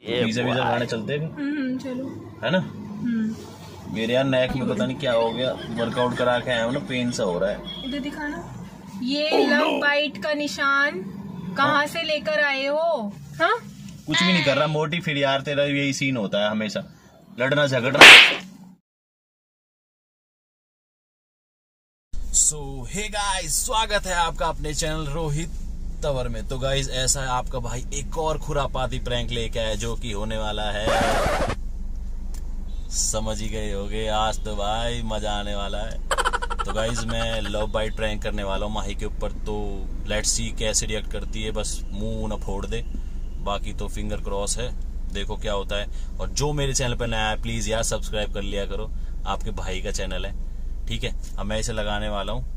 Pizza visa खाने चलते हैं चलो है ना। मेरे यार नेक में पता नहीं क्या हो गया, वर्कआउट करा के आया हूँ ना, पेन सा हो रहा है। इधर दिखाना, ये लव बाइट का निशान कहाँ से लेकर आए हो? हाँ कुछ भी नहीं कर रहा मोटी, फिर यार तेरा यही सीन होता है हमेशा, लड़ना झगड़ना। सो हे गाइस, स्वागत है आपका अपने चैनल रोहित तंवर में। तो गाइस ऐसा है, आपका भाई एक और खुरापाती प्रैंक लेके आया जो कि होने वाला है, समझ ही गए होगे, आज तो भाई मजा आने वाला है। तो गाइस मैं लव बाइट प्रैंक करने वाला हूँ माही के ऊपर, तो लेट्स सी कैसे रिएक्ट करती है। बस मुंह न फोड़ दे, बाकी तो फिंगर क्रॉस है, देखो क्या होता है। और जो मेरे चैनल पर नया है प्लीज यार सब्सक्राइब कर लिया करो, आपके भाई का चैनल है, ठीक है। अब मैं इसे लगाने वाला हूँ।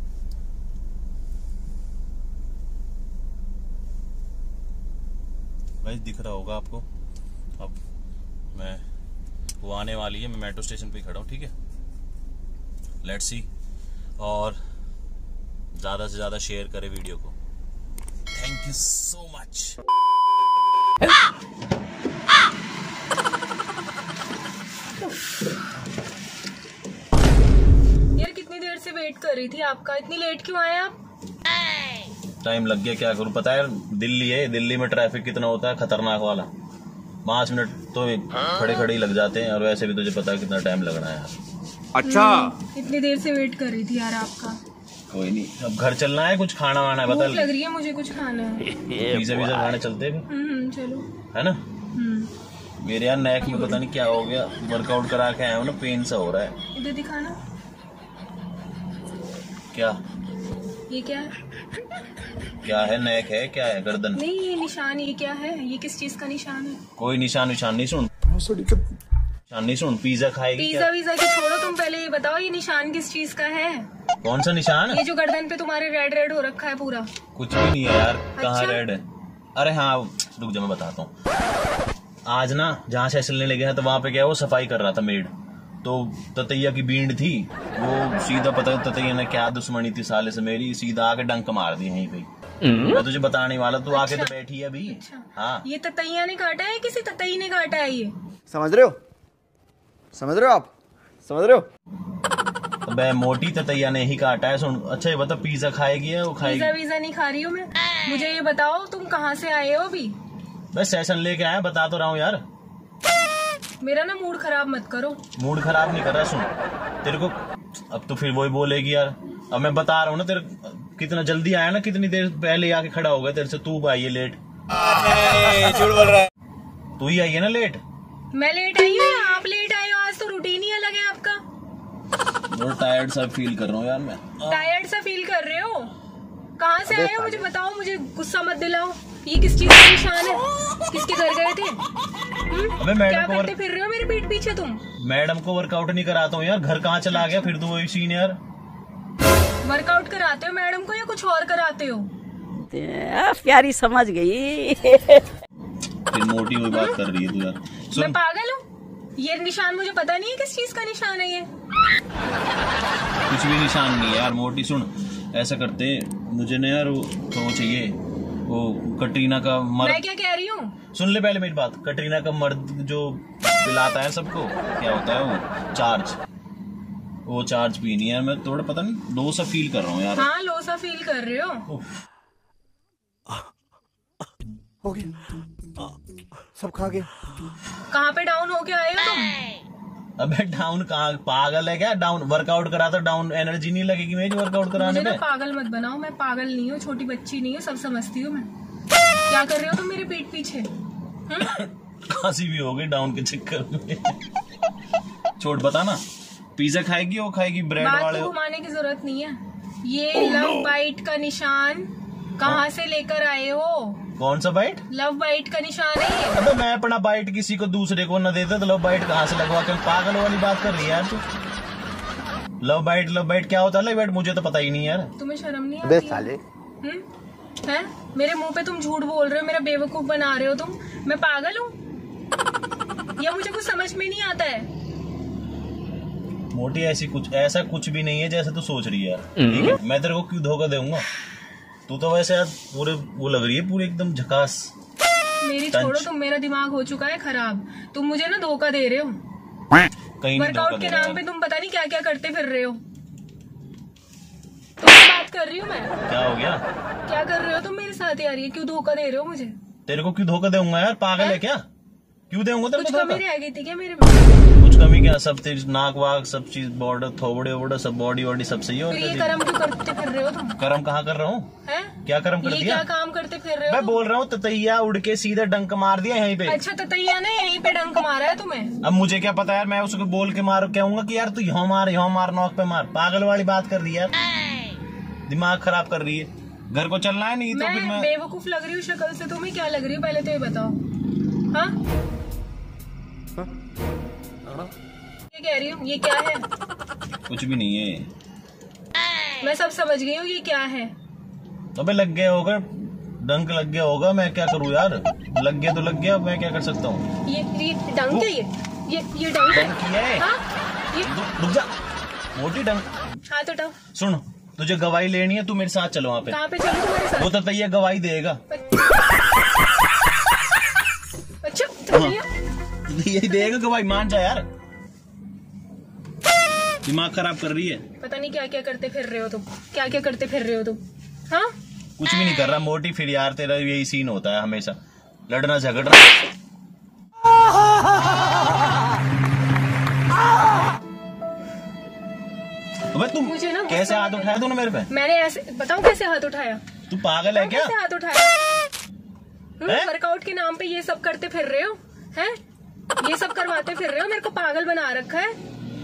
गाइस दिख रहा होगा आपको, अब मैं वो आने वाली है, मैं मेट्रो स्टेशन पे खड़ा हूँ, ठीक है। लेट्स सी, और ज्यादा से ज्यादा शेयर करें वीडियो को। Thank you so much. यार कितनी देर से वेट कर रही थी आपका, इतनी लेट क्यों आए आप? टाइम लग गया, क्या करूं, पता है दिल्ली है, दिल्ली में ट्रैफिक कितना होता है, खतरनाक वाला। 5 मिनट तो खड़े खड़े ही लग जाते हैं, और वैसे भी तुझे पता है कितना टाइम लगना है यार। अच्छा इतनी देर से वेट कर रही थी यार आपका। कोई नहीं, अब घर चलना है, कुछ खाना वाना है, बता। भूख लग रही है मुझे, कुछ खाना है। पिज्जा विज़ा खाने चलते हैं चलो है ना। मेरे यार नेक में पता नहीं क्या हो गया, वर्कआउट करा के आया हूँ ना, पेन सा हो रहा है। इधर दिखाना, क्या ये क्या है? क्या है, नेक है, क्या है, गर्दन? नहीं ये निशान, ये क्या है? ये किस चीज का निशान है? कोई निशान नहीं, सुन निशान नहीं, सुन। पिज्जा खाएगी पिज्जा वीजा की छोड़ो, तुम पहले ये बताओ ये निशान किस चीज का है? कौन सा निशान? ये जो गर्दन पे तुम्हारे रेड रेड हो रखा है पूरा। कुछ भी नहीं है यार, कहाँ अच्छा? रेड है? अरे हाँ रुक जा, मैं बताता हूँ। आज ना जहाँ सेशन लेने गया तो वहां पे क्या है, वो सफाई कर रहा था मेड, तो ततैया की भीड़ थी, वो सीधा पता ततैया ने क्या दुश्मनी थी साले से मेरी, सीधा आके डंक मार दी यहीं पे। मैं तुझे बताने वाला, तू आके तो बैठी है अभी। अच्छा। हाँ ये ततैया ने काटा है, किसी ततई ने काटा है ये? समझ रहे हो आप समझ रहे हो? अबे मोटी ततैया ने ही काटा है। सुन, अच्छा ये बता, पिज्जा खाएगी या वो खाएगी? पिज्जा वीजा नहीं खा रही हूँ मैं, मुझे ये बताओ तुम कहाँ से आए हो अभी? बस सेशन लेके आया, बता तो रहा हूँ यार। मेरा ना मूड खराब मत करो। मूड खराब नहीं कर रहा, सुन तेरे को, अब तो फिर वही बोलेगी यार। अब मैं बता रहा हूँ ना तेरे, कितना जल्दी आया ना, कितनी देर पहले आके खड़ा हो गया तेरे से, तू आई है लेट। झूठ बोल रहा है, तू ही आई है ना लेट। मैं लेट आई हूँ या आप लेट आए हो? आज तो रूटीन ही अलग है आपका। बहुत टायर्ड सा फील कर रहा हूँ यार मैं। टायर्ड सा फील कर रहे हो? कहाँ से आए हो मुझे बताओ, मुझे गुस्सा मत दिलाओ। ये किस चीज का निशान है? किसके घर गए थे? अबे मैडम क्या को करते फिर रहे हो मेरे पीठ पीछे तुम? मैडम को वर्कआउट नहीं कराता हूँ यार, घर कहाँ चला गया फिर तो वही सीन यार। वर्कआउट कराते हो मैडम को या कुछ और कराते हो? प्यारी समझ गई। फिर मोटी हुई बात कर रही है तू यार। मैं सुन, पागल हूँ? ये निशान मुझे पता नहीं है किस चीज का निशान है ये। कुछ भी निशान नहीं है यार मोटी। सुन ऐसा करते, मुझे ना यार वो चाहिए, वो कटरीना का मर्द। मैं क्या कह रही हूँ? सुन ले पहले मेरी बात, कटरीना का मर्द जो पिलाता है सबको, क्या होता है वो चार्ज, वो चार्ज पीनी है। मैं थोड़ा पता नहीं लो सा फील कर रहा हूँ यार। हाँ लो सा फील कर रहे हो? हो गया सब खा गया। कहाँ पे डाउन होके आए हो तुम? अबे डाउन कहाँ, पागल है क्या? डाउन वर्कआउट करा तो डाउन एनर्जी नहीं लगेगी मेरी वर्कआउट कराने मुझे में। ना पागल मत बनाओ, मैं पागल नहीं हूँ, छोटी बच्ची नहीं हूँ, सब समझती हूँ मैं। क्या कर रहे हो तुम मेरे पीठ पीछे? खांसी भी हो गई डाउन के चक्कर में। छोड़, बता ना, पिज्जा खाएगी वो खाएगी ब्रेड बात वाले? को घुमाने की जरूरत नहीं है। ये लव बाइट का निशान कहाँ से लेकर आए हो? कौन सा बाइट? लव बाइट का निशान है ये। अबे मैं अपना बाइट किसी को दूसरे को न देता तो लव बाइट कहाँ से लगवा कर? पागल वाली बात कर रही है यार तू। लव बाइट क्या होता है? लव बाइट मुझे तो पता ही नहीं यार। तुम्हें शर्म नहीं आती है? साले हैं? मेरे मुंह पे तुम झूठ बोल रहे हो, मेरा बेवकूफ बना रहे हो तुम। मैं पागल हूँ या मुझे कुछ समझ में नहीं आता है? मोटी ऐसा कुछ भी नहीं है जैसे तू सोच रही है यार, ठीक है। मैं तेरे को क्यों धोखा दूंगा? तू तो वैसे यार पूरे वो लग रही है, पूरी एकदम झकास। मेरी छोड़ो, तुम मेरा दिमाग हो चुका है खराब। तुम मुझे ना धोखा दे रहे हो। कहीं वर्कआउट के नाम पे तुम पता नहीं क्या क्या करते फिर रहे हो। तुमसे बात कर रही हूँ मैं। क्या हो गया? क्या कर रहे हो तुम मेरे साथ यार? ये क्यों धोखा दे रहे हो मुझे? तेरे को क्यों धोखा दूंगा यार? पागल है क्या? क्यों दूंगा तेरे को कुछ धोखा? कमी रह गई थी क्या मेरे में? कुछ कमी क्या? सब तेरी नाक वाक सब चीज बॉर्डर थोबड़े वोबड़े सब बॉडी वॉडी सब सही है। फिर ये कर्म क्यों करते फिर रहे हो तुम? कर्म कहाँ कर रहा हूँ? क्या कर्म कर ये दिया? क्या काम करते फिर रहे हो? मैं बोल रहा हूँ ततैया उड़ के सीधा डंक मार दिया यहीं पे। अच्छा ततैया ने यहीं पे डंक मारा है तुम्हें? अब मुझे क्या पता यार, मैं उसको बोल के मार कहूंगा कि यार तू यहाँ मार नौक पे मार। पागल वाली बात कर रही है यार, दिमाग खराब कर रही है। घर को चलना है नहीं तो फिर मैं बेवकूफ लग रही हूँ शक्ल से? तुम्हें क्या लग रही है पहले तो ये बताओ। हाँ ये कह रही हूँ, ये क्या है? कुछ भी नहीं है। मैं सब समझ गई हूँ, ये क्या है? अबे लग गया होगा, डंक लग गया होगा। मैं क्या करूँ यार? लग गया तो लग गया, मैं क्या कर सकता हूँ? ये डंक है? ये डंक है? हाँ? रुक जा, मोटी डंक। हाथ उठाओ। सुन, तुझे गवाही लेनी है, तू मेरे साथ चलो वहाँ पे। कहाँ पे चलो तुम्हारे साथ? वो ततैया गवाही देगा। अच्छा ततैया यही देगा गवाही, मान जा यार। दिमाग खराब कर रही है। पता नहीं क्या क्या करते फिर रहे हो तुम, क्या क्या करते फिर रहे हो तुम। हाँ कुछ भी नहीं कर रहा मोटी। फिर यार तेरा यही सीन होता है हमेशा, लड़ना झगड़ना। अबे तुम मुझे ना कैसे हाथ उठाया तूने मेरे पे? मैंने ऐसे बताऊं कैसे हाथ उठाया? तू पागल है क्या? कैसे हाथ उठाया? वर्कआउट के नाम पे ये सब करते फिर रहे हो हैं? ये सब करवाते फिर रहे हो, मेरे को पागल बना रखा है।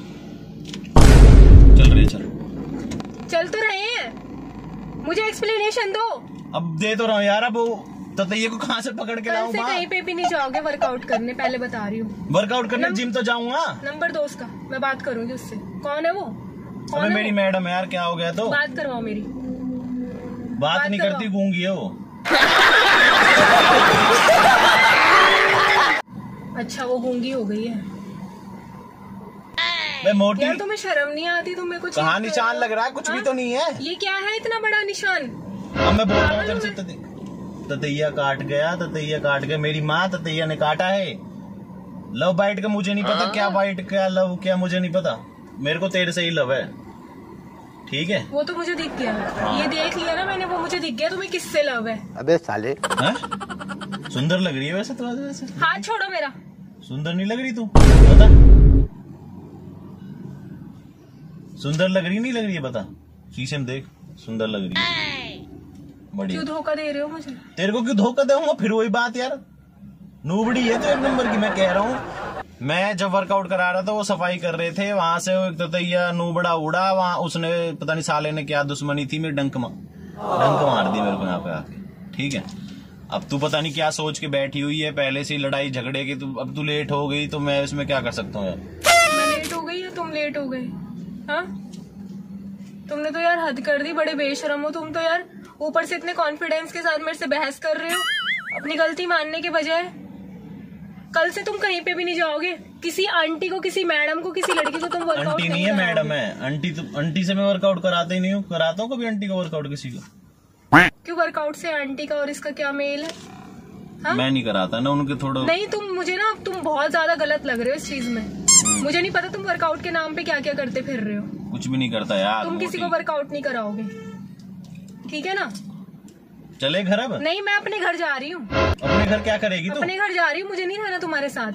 चल तो रहे हैं, मुझे एक्सप्लेनेशन दो। अब दे तो रहा हूँ यार। अब ततैया को कहाँ से पकड़ के लाऊं? कहीं पे भी नहीं जाओगे वर्कआउट करने, पहले बता रही हूँ। वर्कआउट करने जिम तो जाऊंगा। नंबर दो उसका, मैं बात करूंगी उससे। कौन है वो? अबे मेरी मैडम है यार, क्या हो गया? तो बात करवाओ मेरी। बात नहीं करती, गूंगी है वो। अच्छा वो गूंगी हो गई है? मैं मोटी यार तुम्हें शर्म नहीं आती? तुम्हें कुछ कहाँ निशान लग रहा है? कुछ भी तो नहीं है। ये क्या है इतना बड़ा निशान? अब मैं बोल रहा हूँ तेरे से, ततैया काट गया, ततैया काट गया। मेरी माँ ततैया ने काटा है। लव बाइट का मुझे नहीं पता, क्या बाइट क्या लव क्या मुझे नहीं पता। मेरे को तेरे से ही लव है, ठीक है? वो तो मुझे दिख गया। ये देख लिया ना मैंने, वो मुझे दिख गया। तुम्हें किससे लव है? अबे साले। है? सुंदर लग रही है वैसे तो। वैसे हाथ छोड़ो मेरा। सुंदर नहीं लग रही तू? बता, सुंदर लग रही नहीं लग रही है? बता, शीशे में देख, सुंदर लग रही है। बढ़िया। क्यों धोखा दे रहे हो मुझे? तेरे को क्यों धोखा दूंगा? फिर वही बात यार, नूबड़ी है तो एक नंबर की। मैं कह रहा हूँ, मैं जब वर्कआउट करा रहा था वो सफाई कर रहे थे, वहां से एक ततैया नूबड़ा उड़ा। वहां उसने पता नहीं साले ने क्या दुश्मनी थी, मेरे डंक मार दी मेरे को यहाँ पे आके, ठीक है? अब तू पता नहीं क्या सोच के बैठी हुई है, पहले से लड़ाई झगड़े की। तू अब तू लेट हो गई तो मैं इसमें क्या कर सकता हूँ यार? मैं लेट हो गई या तुम लेट हो गए? हाँ तुमने तो यार हद कर दी, बड़े बेशरम हो तुम तो यार। ऊपर से इतने कॉन्फिडेंस के साथ मेरे से बहस कर रहे हो अपनी गलती मानने के बजाय। कल से तुम कहीं पे भी नहीं जाओगे। किसी आंटी को, किसी मैडम को, किसी लड़की को तुम वर्कआउट आंटी नहीं है, मैडम है। आंटी से मैं वर्कआउट कराता ही नहीं हूँ। कराता हूँ कभी आंटी का वर्कआउट किसी को? क्यों? वर्कआउट से आंटी का और इसका क्या मेल है? हाँ? मैं नहीं कराता ना उनके थोड़ा। नहीं तुम मुझे ना, तुम बहुत ज्यादा गलत लग रहे हो इस चीज में। मुझे नहीं पता तुम वर्कआउट के नाम पे क्या क्या करते फिर रहे हो। कुछ भी नहीं करता यार। तुम किसी को वर्कआउट नहीं कराओगे, ठीक है ना? चले घर अब? नहीं मैं अपने घर जा रही हूँ। अपने घर क्या करेगी तू? अपने घर जा रही हूँ, मुझे नहीं रहना तुम्हारे साथ।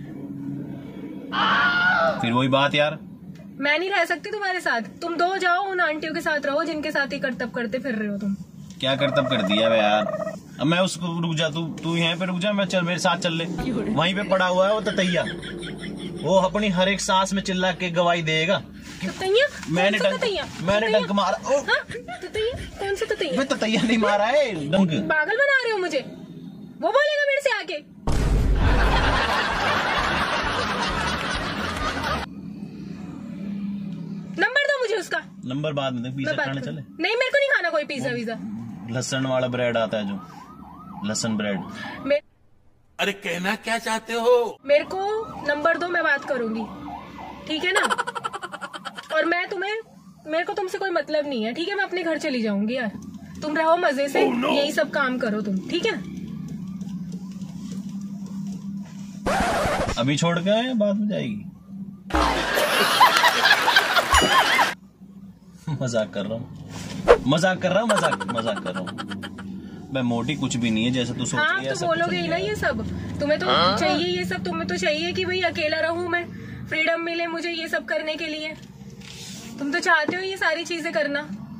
फिर वही बात यार, मैं नहीं रह सकती तुम्हारे साथ। तुम दो जाओ, उन आंटियों के साथ रहो जिनके साथ ही करतब करते फिर रहे हो तुम। क्या करतब कर दिया बे यार? अब मैं उसको, रुक जा तू यहाँ पे रुक जा, मैं चल मेरे साथ चल ले। वहीं पे पड़ा हुआ है वो ततैया, वो अपनी हर एक सांस में चिल्ला के गवाही देगा। ततैया? मैंने डंक मारा। ततैया? कौन सा ततैया? ततैया नहीं मारा है, डंक। पागल बना रहे हो मुझे। वो बोलेगा मेरे से आके। नंबर दो मुझे उसका। नंबर बाद में, पिज्जा खाने चले? नहीं मेरे को नहीं खाना कोई पिज्जा वीजा। लहसुन वाला ब्रेड आता है जो, लहसुन ब्रेड। अरे कहना क्या चाहते हो? मेरे को नंबर दो, मैं बात करूंगी, ठीक है ना? और मेरे को तुमसे कोई मतलब नहीं है, ठीक है? मैं अपने घर चली जाऊंगी यार। तुम रहो मजे से, यही सब काम करो तुम, ठीक है? अभी छोड़ के आए बाद में जाएगी? मजाक कर रहा हूँ, मजाक कर रहा हूँ। मैं मोटी कुछ भी नहीं है जैसे तू सोच रही है। तो बोलोगे ही ना ये सब, तुम्हें तो चाहिए ये सब, तुम्हें तो चाहिए कि भाई अकेला रहूं मैं, फ्रीडम मिले मुझे ये सब करने के लिए। तुम तो चाहते हो ये सारी चीजें करना।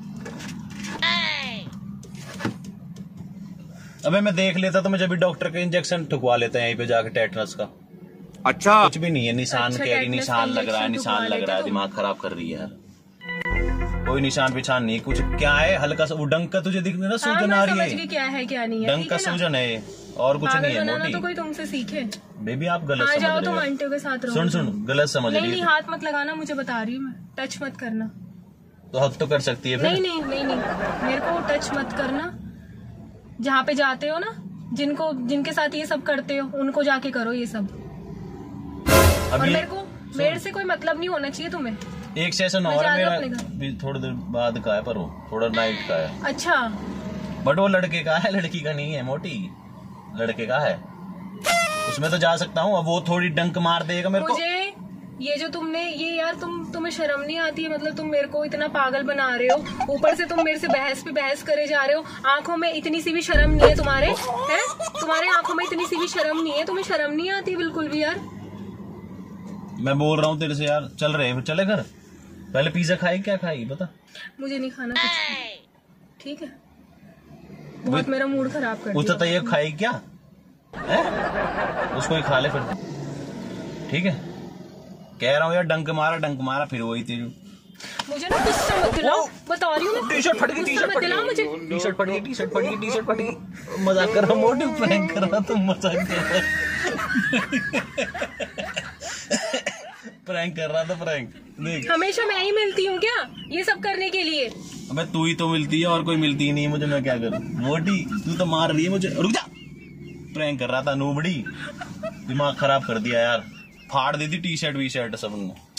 अबे मैं देख लेता तो मुझे भी डॉक्टर का इंजेक्शन ठुकवा लेते हैं यहीं पे जाके, टेटनस का। अच्छा कुछ भी नहीं है, निशान अच्छा, कह रही निशान लग रहा है, निशान लग रहा है, दिमाग खराब कर रही है यार। कोई निशान पिछान नहीं, कुछ क्या है हल्का सा वो डंक का तुझे दिख ना सूजन आ रही है, क्या है क्या नहीं है, डंक का सूजन है और कुछ नहीं है मोटी। तो कोई तुमसे सीखे। बेबी आप गलत समझ जाओ रहे तुम हो। आंटियों के साथ रहो। सुन गलत समझ रही नहीं है। हाथ मत लगाना, मुझे बता रही हूँ मैं, टच मत करना। तो हक तो कर सकती है फिर। नहीं मेरे को टच मत करना। जहाँ पे जाते हो ना, जिनके साथ ये सब करते हो उनको जाके करो ये सब। और मेरे से कोई मतलब नहीं होना चाहिए तुम्हें। एक सेशन और मेरा थोड़ी देर बाद का है, पर वो थोड़ा नाइट का है। अच्छा बट वो लड़के का है, लड़की का नहीं है मोटी, लड़के का है, उसमें तो जा सकता हूँ। अब वो थोड़ी डंक मार देगा मेरे को। मुझे ये जो तुमने ये यार तुम्हें शर्म नहीं आती है? मतलब तुम मेरे को इतना पागल बना रहे हो, ऊपर से तुम मेरे से बहस पे बहस करे जा रहे हो। आंखों में इतनी सी भी शर्म नहीं है तुम्हारे, हैं? तुम्हारे आंखों में इतनी सी भी शर्म नहीं है, तुम्हें शर्म नहीं आती बिल्कुल भी यार। मैं बोल रहा हूँ तेरे से यार, चल रहे चले घर। पहले पिज्जा खाई, क्या खाई बता? मुझे नहीं खाना कुछ, ठीक है? बहुत मेरा मूड खराब कर दिया। तो ये खाई क्या है? उसको ही खा ले फिर, ठीक है? कह रहा हूँ यार, डंक मारा फिर वही तेरी। मुझे ना गुस्सा मत दिलाओ, बता रही हूँ। टी-शर्ट फट गई, टी-शर्ट फट गई। मजाक कर रहा, मोटी प्रैंक कर रहा, तुम मजाक कर रहा। प्रैंक कर रहा था, प्रैंक देख। हमेशा मैं ही मिलती हूँ क्या ये सब करने के लिए? अबे तू ही तो मिलती है और कोई मिलती ही नहीं मुझे, मैं क्या करूँ? मोटी तू तो मार रही है मुझे। रुक जा, प्रैंक कर रहा था नूबड़ी, दिमाग खराब कर दिया यार, फाड़ दी थी टी शर्ट वी शर्ट सबने।